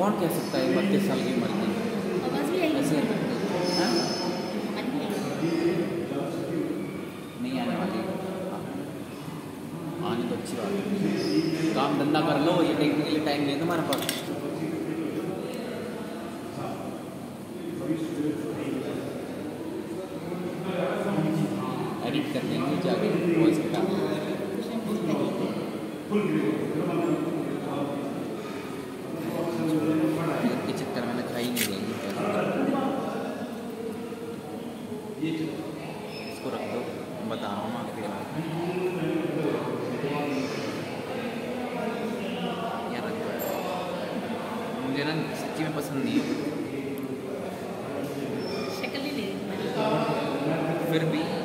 कौन कह सकता है 32 साल की उम्र की आवाज़ भी आई ऐसे है। हाँ? नहीं नहीं आने वाली आने तो अच्छी बात है। काम धंधा कर लो, ये देखने के लिए टाइम नहीं है तुम्हारे पास। एडिट कर देंगे जाके वॉइस के काम के चक्कर मैंने खाई नहीं देंगे। इसको रख दो, बता रहा हूँ आपके यार रख दो। मुझे ना सच्ची में पसंद नहीं है शक्ल ही नहीं फिर भी